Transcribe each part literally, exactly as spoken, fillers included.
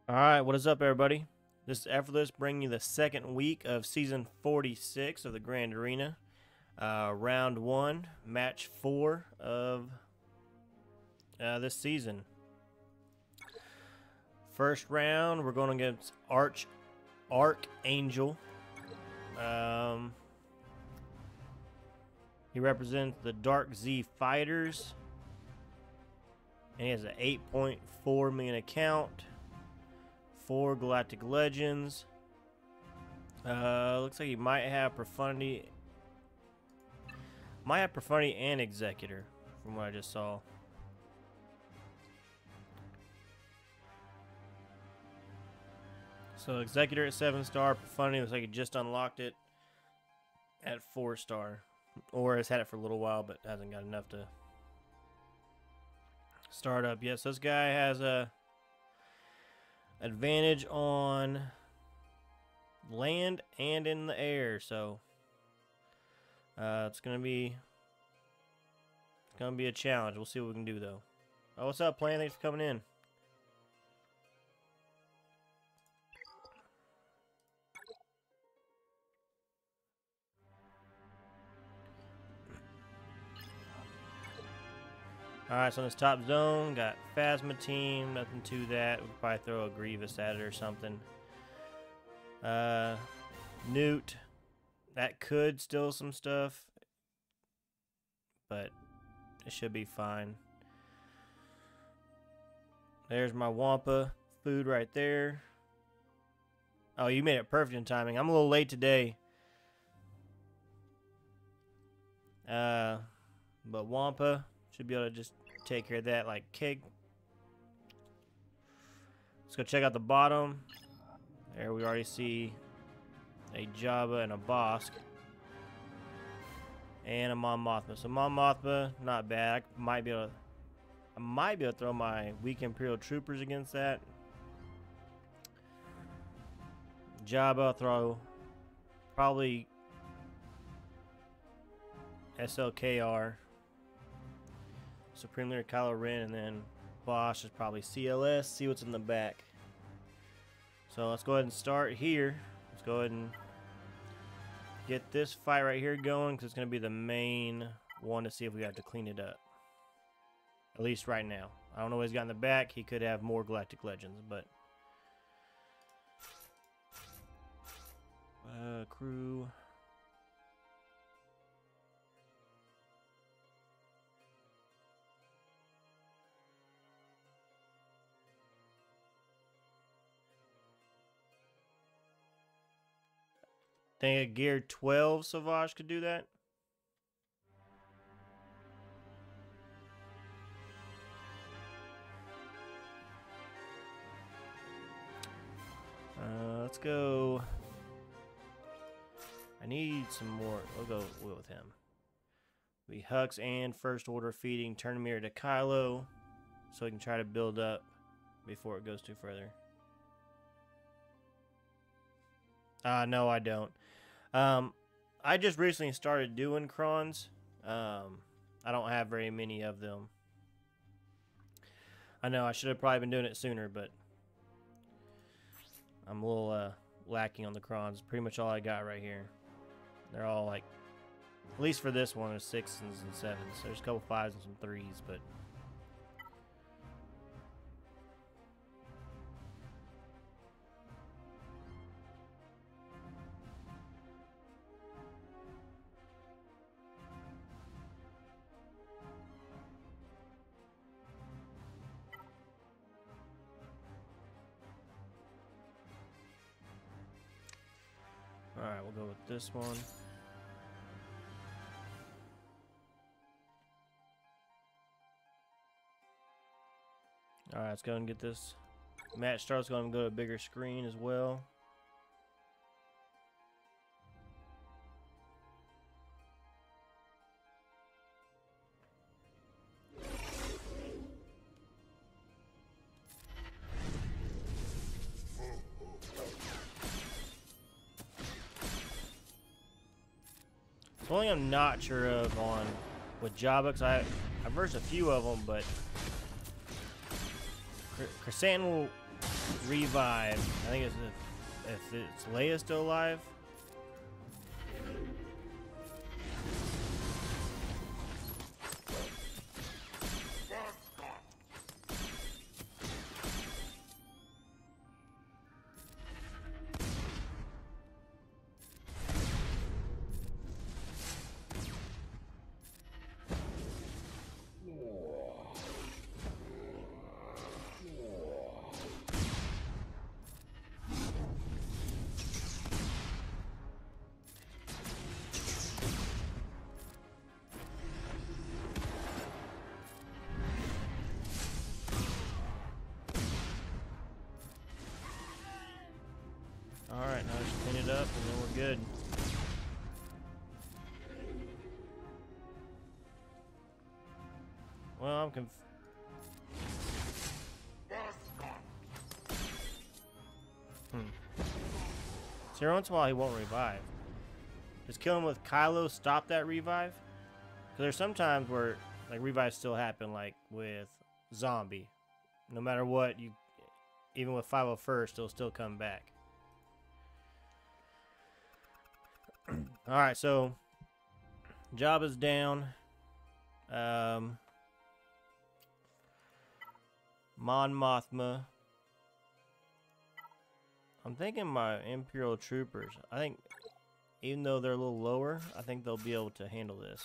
Alright, what is up, everybody? This is Effortless bringing you the second week of Season forty-six of the Grand Arena. Uh, round one, Match four of uh, this season. First round, we're going against Arch Archangel. Um, he represents the Dark Z Fighters. And he has an eight point four million account. Four Galactic Legends. Uh, looks like he might have Profundity. Might have Profundity and Executor, from what I just saw. So Executor at seven star, Profundity looks like he just unlocked it at four star, or has had it for a little while, but hasn't got enough to start up yet. So this guy has a advantage on land and in the air, so uh, it's gonna be it's gonna be a challenge. We'll see what we can do though. Oh, what's up, Plan? Thanks for coming in. Alright, so in this top zone, got Phasma team, nothing to that. We could probably throw a Grievous at it or something. Uh, Newt, that could steal some stuff, but it should be fine. There's my Wampa food right there. Oh, you made it perfect in timing. I'm a little late today. Uh, but Wampa should be able to just take care of that like Keg. Let's go check out the bottom. There we already see a Jabba and a Bosk. And a Mon Mothma. So Mon Mothma, not bad. I might be able to I might be able to throw my weak Imperial Troopers against that. Jabba, I'll throw probably S L K R. Supreme Leader Kylo Ren, and then Bosch is probably C L S. See what's in the back. So let's go ahead and start here. Let's go ahead and get this fight right here going, because it's going to be the main one to see if we have to clean it up. At least right now. I don't know what he's got in the back. He could have more Galactic Legends, but uh, crew. Think a gear twelve Savage could do that. Uh, let's go. I need some more. We'll go with him. We Hux and First Order feeding Turn Mirror to Kylo, so we can try to build up before it goes too further. Uh, no, I don't. Um, I just recently started doing crons. Um, I don't have very many of them. I know I should have probably been doing it sooner, but I'm a little uh, lacking on the crons. Pretty much all I got right here. They're all like, at least for this one, there's sixes and sevens. There's a couple fives and some threes, but alright, we'll go with this one. Alright, let's go and get this match started. Let's go and go to a bigger screen as well. The only thing I'm not sure of on with Jabba, because I I've versed a few of them, but Chrysanthemum revive. I think it's if, if it's Leia still alive. Alright, now just clean it up and then we're good. Well, I'm conf- Hmm. So every once in a while he won't revive. Just kill him with Kylo, stop that revive? Because there's some times where like revives still happen, like with Zombie. No matter what, you even with five oh first, it'll still come back. Alright, so Jabba's down. Um, Mon Mothma. I'm thinking my Imperial troopers. I think even though they're a little lower, I think they'll be able to handle this.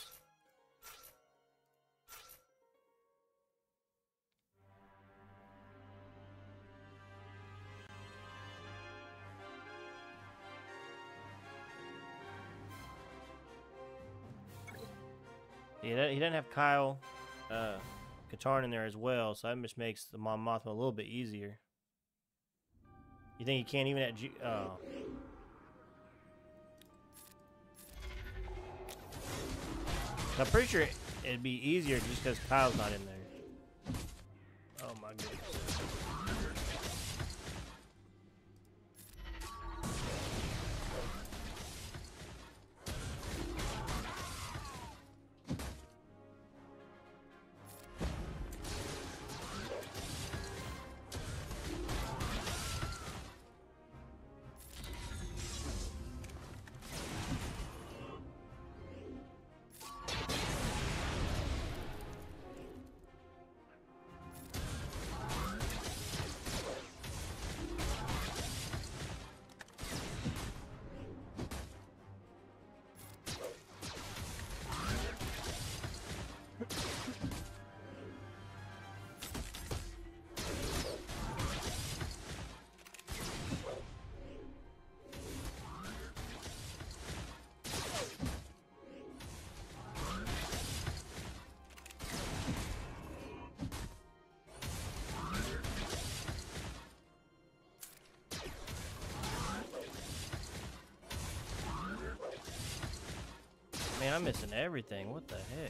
He doesn't, he doesn't have Kyle uh, Katarn in there as well, so that just makes the Mon Mothma a little bit easier. You think he can't even at G... Oh. I'm pretty sure it'd be easier just because Kyle's not in there. Oh my goodness. Man, I'm missing everything. What the heck?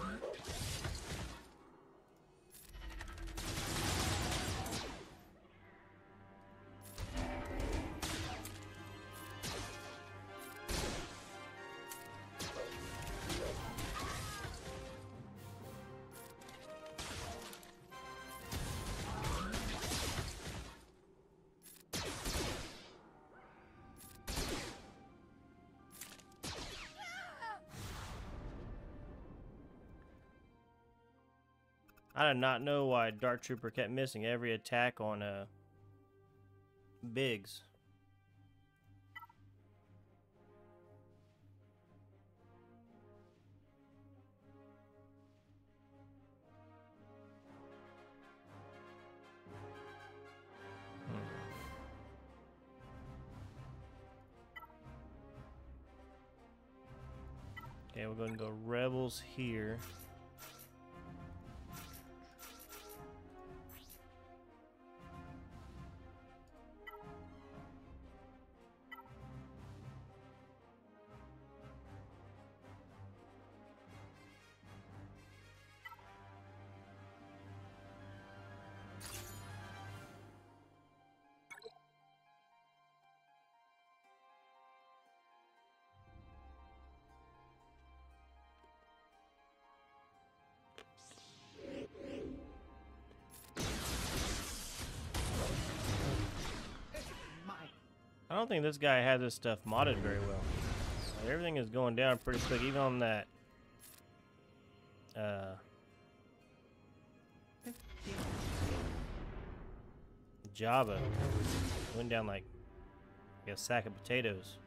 I did not know why Dark Trooper kept missing every attack on uh, Biggs. Hmm. Okay, we're going to go Rebels here. don't think this guy had this stuff modded very well. Like, everything is going down pretty quick, even on that uh, Java. Went down like a sack of potatoes.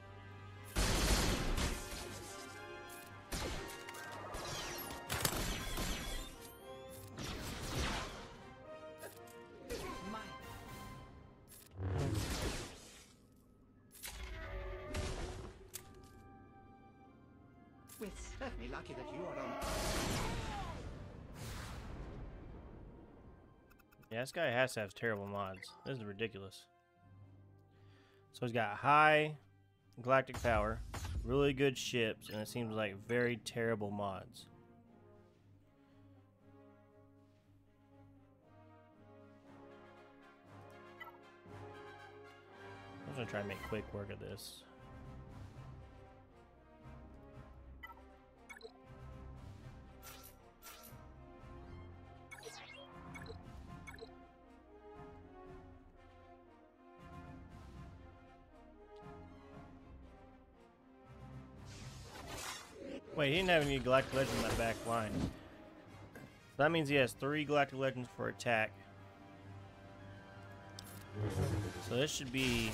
We're certainly lucky that you are on. Yeah, this guy has to have terrible mods. This is ridiculous. So he's got high galactic power, really good ships, and it seems like very terrible mods. I'm gonna try to make quick work of this. Wait, he didn't have any Galactic Legends in that back line. That means he has three Galactic Legends for attack. So this should be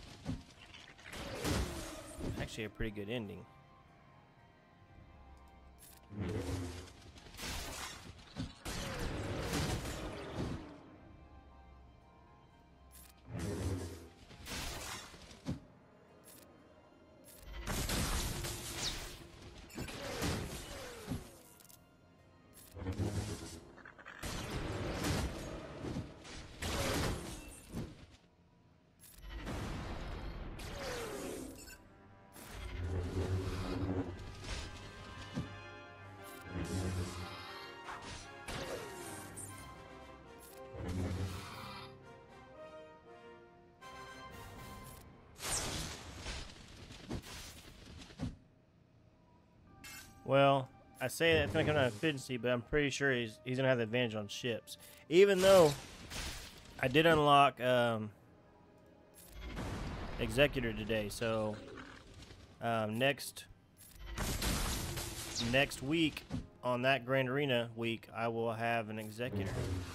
actually a pretty good ending. Well, I say that it's gonna come down to efficiency, but I'm pretty sure he's he's gonna have the advantage on ships. Even though I did unlock um, Executor today, so um, next next week on that Grand Arena week, I will have an Executor.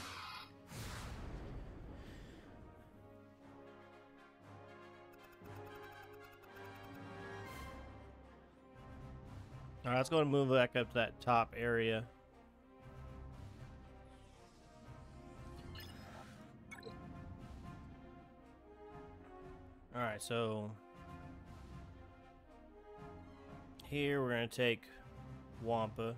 All right, let's go and move back up to that top area. All right, so here we're gonna take Wampa.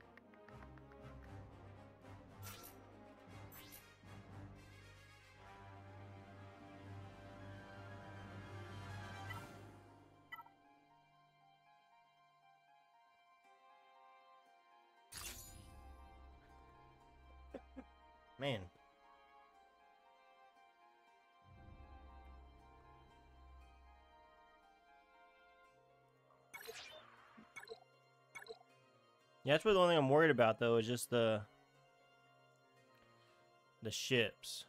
Man. Yeah, that's really the only thing I'm worried about, though, is just the the ships.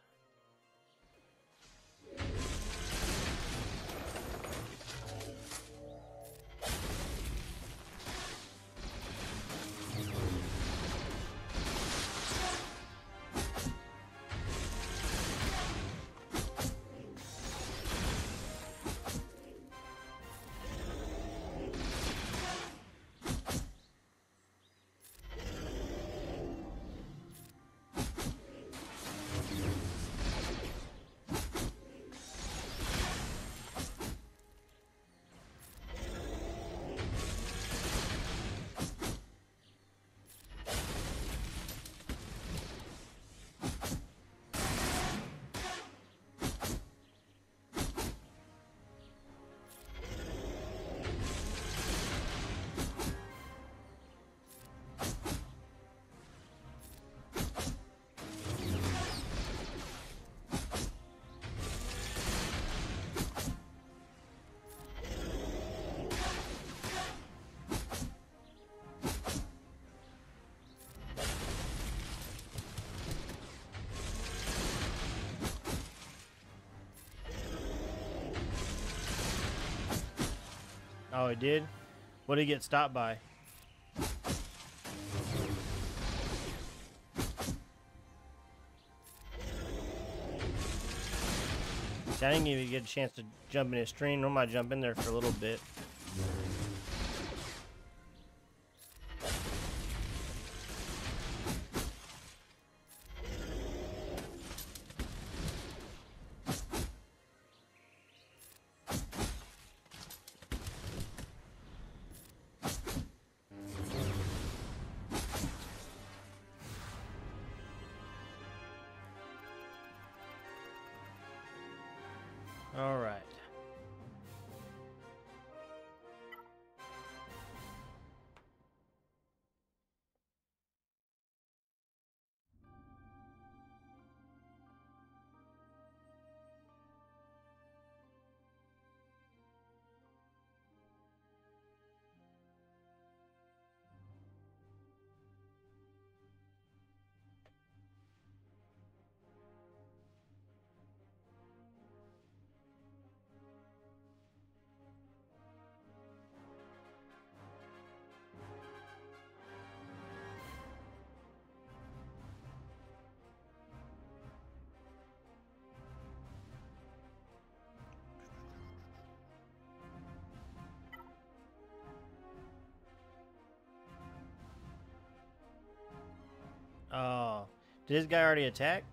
Oh, he did? What did he get stopped by? See, I didn't even get a chance to jump in his stream. Normally I jump in there for a little bit. All right. Oh, did this guy already attack?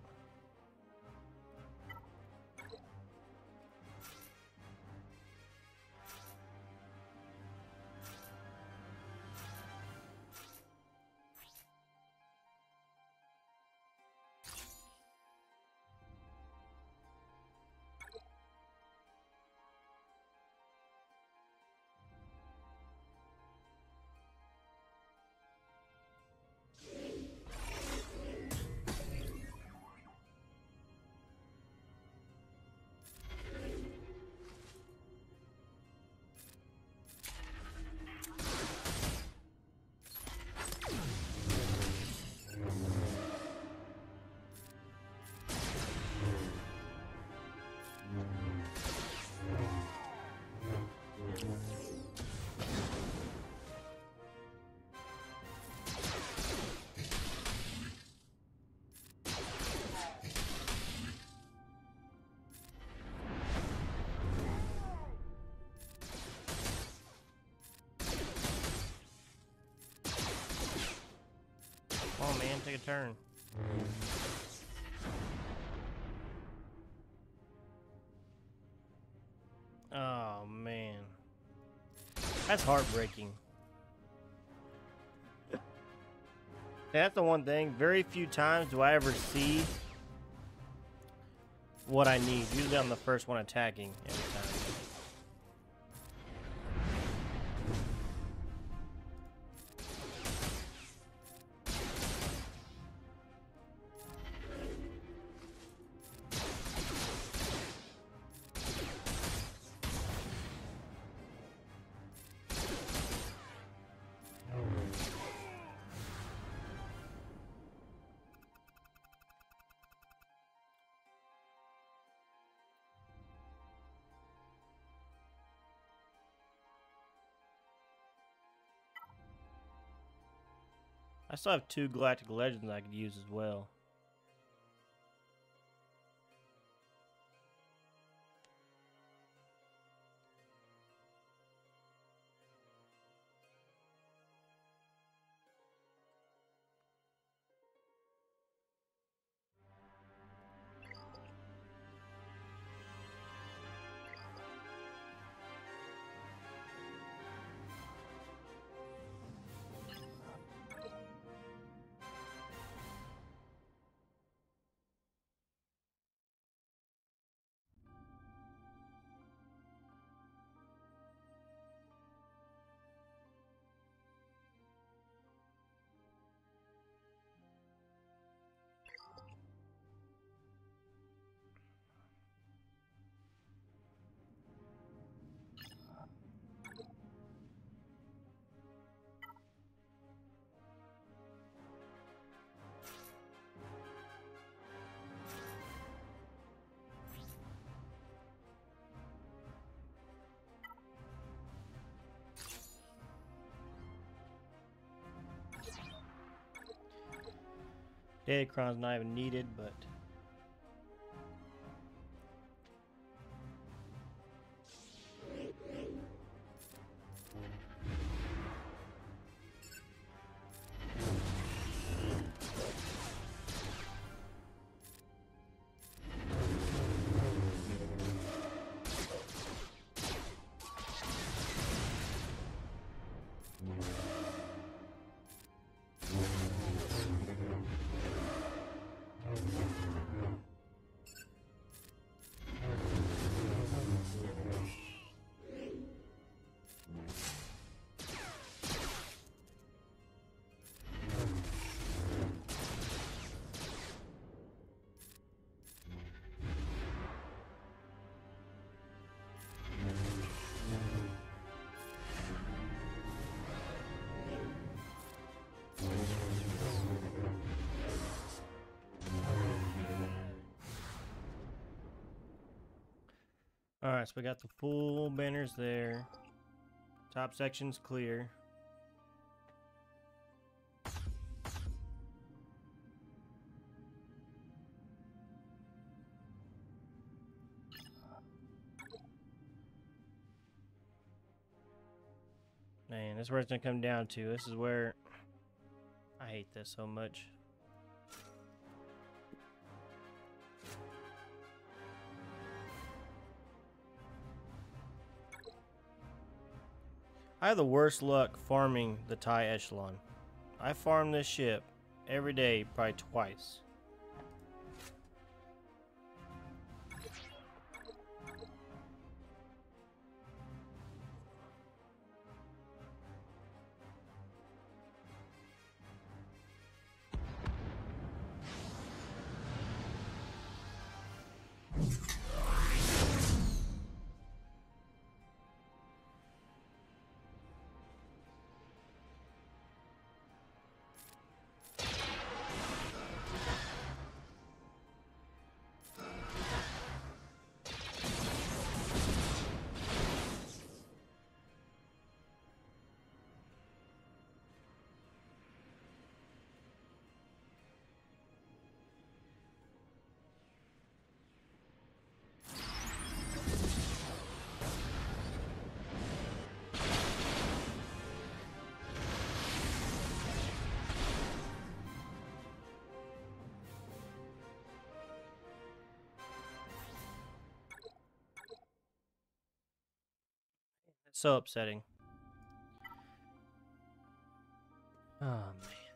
Come on, man, take a turn. Oh, man. That's heartbreaking. That's the one thing. Very few times do I ever see what I need. Usually I'm the first one attacking every time. I still have two Galactic Legends I could use as well. Datacron's not even needed, but alright, so we got the full banners there. Top section's clear. Man, this is where it's gonna come down to. This is where I hate this so much. I have the worst luck farming the TIE Echelon. I farm this ship every day, probably twice. So upsetting. Oh, man.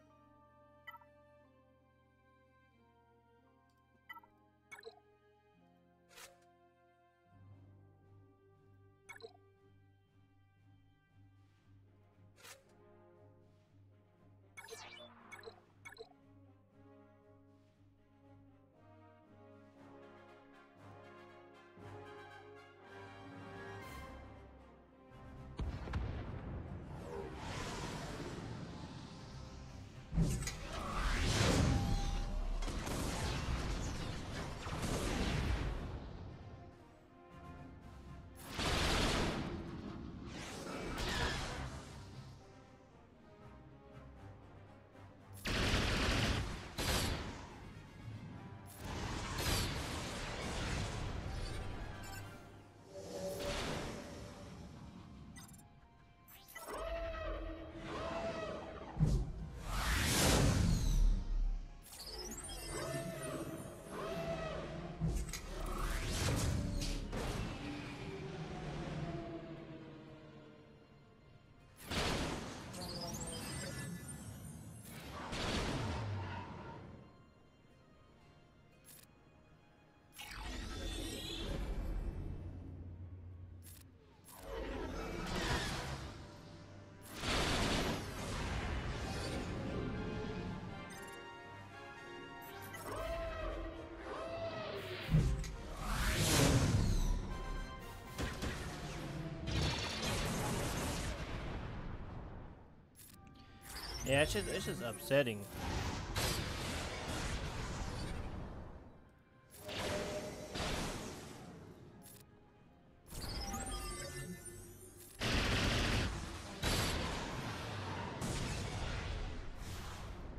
Yeah, it's just, it's just upsetting.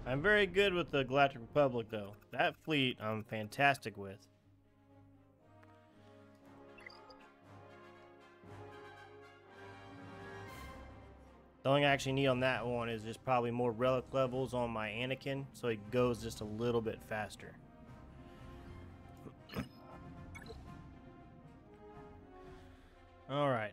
I'm very good with the Galactic Republic, though. That fleet, I'm fantastic with. The only thing I actually need on that one is just probably more relic levels on my Anakin, so it goes just a little bit faster. All right.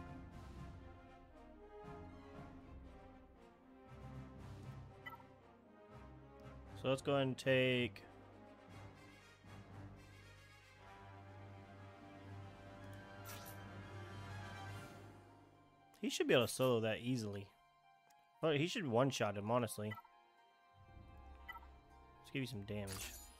So let's go ahead and take... He should be able to solo that easily. Well, he should one-shot him, honestly. Let's give you some damage.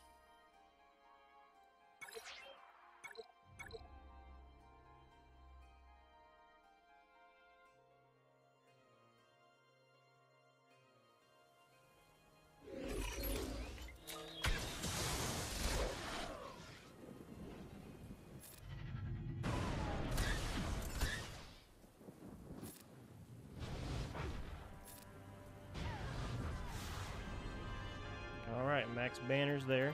Alright, max banners there.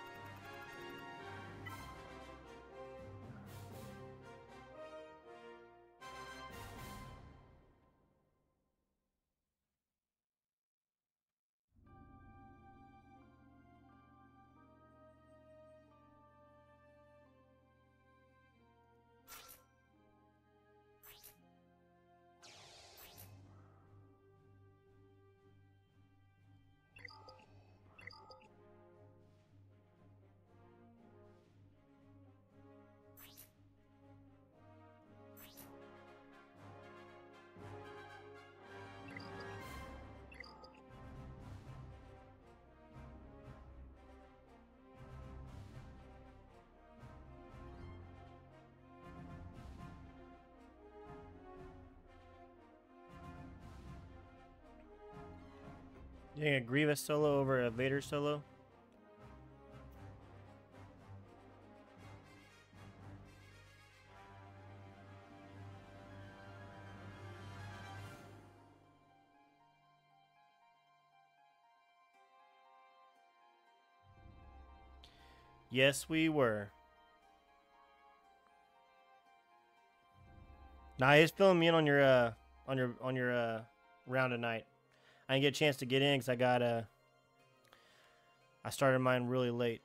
You think a Grievous solo over a Vader solo? Yes, we were. Nah, he's filling me in on your uh on your on your uh round tonight. I didn't get a chance to get in because I got uh I started mine really late.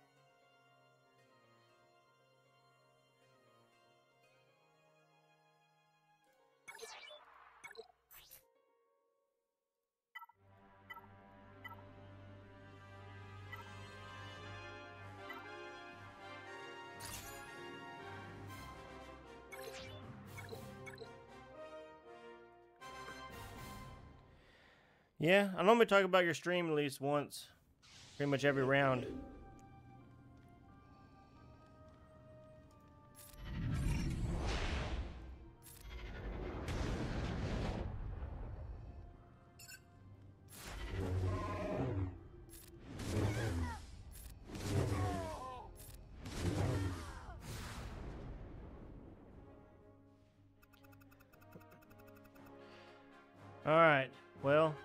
Yeah, I normally talk about your stream at least once, pretty much every round. All right, well.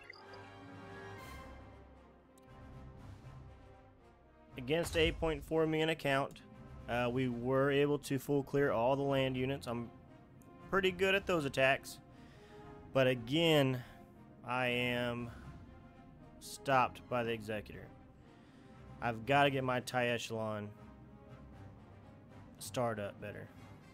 Against eight point four million account, uh, we were able to full clear all the land units. I'm pretty good at those attacks. But again, I am stopped by the Executor. I've got to get my TIE Echelon start up better.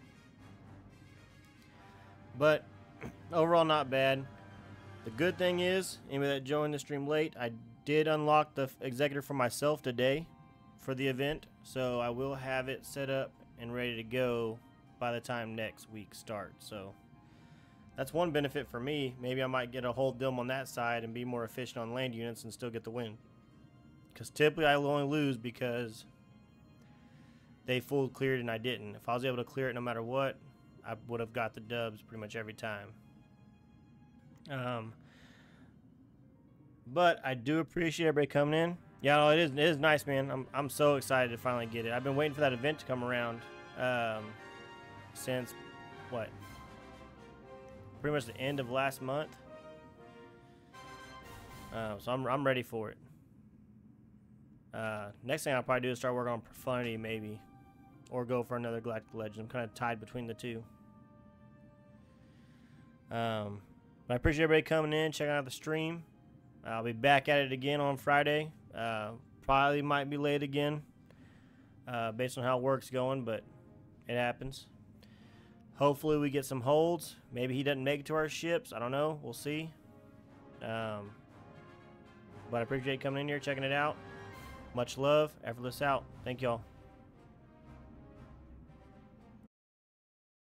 But overall, not bad. The good thing is, anybody that joined the stream late, I did unlock the Executor for myself today for the event, so I will have it set up and ready to go by the time next week starts. So that's one benefit for me. Maybe I might get a hold them on that side and be more efficient on land units and still get the win. Because typically I will only lose because they full cleared and I didn't. If I was able to clear it no matter what, I would have got the dubs pretty much every time. Um, but I do appreciate everybody coming in. Yeah, no, it is, it is nice, man. I'm, I'm so excited to finally get it. I've been waiting for that event to come around um, since, what, pretty much the end of last month. Uh, so I'm, I'm ready for it. Uh, next thing I'll probably do is start working on Profundity, maybe. Or go for another Galactic Legend. I'm kind of tied between the two. Um, but I appreciate everybody coming in, checking out the stream. I'll be back at it again on Friday. Uh, probably might be late again. Uh, based on how work's going, but it happens. Hopefully we get some holds. Maybe he doesn't make it to our ships. I don't know. We'll see. Um, but I appreciate you coming in here, checking it out. Much love. Effortless out. Thank y'all.